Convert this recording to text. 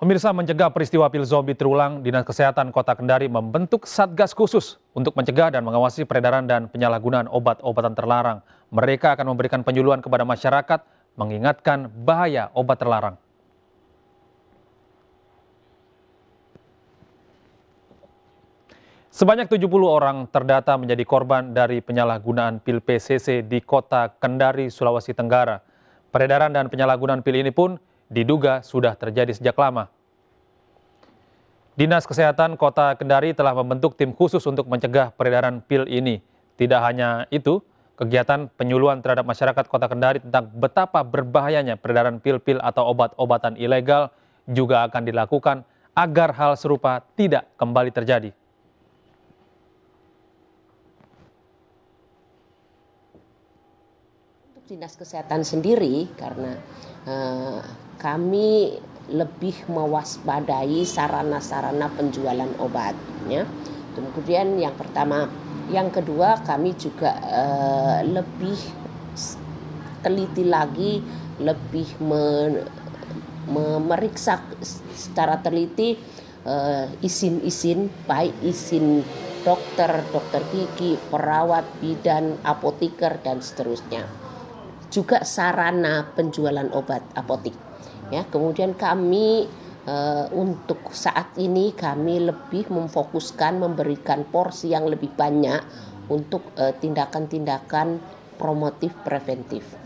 Pemirsa, mencegah peristiwa pil zombie terulang, Dinas Kesehatan Kota Kendari membentuk Satgas khusus untuk mencegah dan mengawasi peredaran dan penyalahgunaan obat-obatan terlarang. Mereka akan memberikan penyuluhan kepada masyarakat, mengingatkan bahaya obat terlarang. Sebanyak 70 orang terdata menjadi korban dari penyalahgunaan pil PCC di Kota Kendari, Sulawesi Tenggara. Peredaran dan penyalahgunaan pil ini pun diduga sudah terjadi sejak lama. Dinas Kesehatan Kota Kendari telah membentuk tim khusus untuk mencegah peredaran pil ini. Tidak hanya itu, kegiatan penyuluhan terhadap masyarakat Kota Kendari tentang betapa berbahayanya peredaran pil-pil atau obat-obatan ilegal juga akan dilakukan agar hal serupa tidak kembali terjadi. Untuk Dinas Kesehatan sendiri, karena kami lebih mewaspadai sarana-sarana penjualan obat, ya. Kemudian yang pertama, yang kedua kami juga lebih teliti lagi, lebih memeriksa secara teliti izin-izin, baik izin dokter, dokter gigi, perawat, bidan, apoteker dan seterusnya. Juga sarana penjualan obat apotik. Ya, kemudian kami untuk saat ini kami lebih memfokuskan memberikan porsi yang lebih banyak untuk tindakan-tindakan promotif preventif.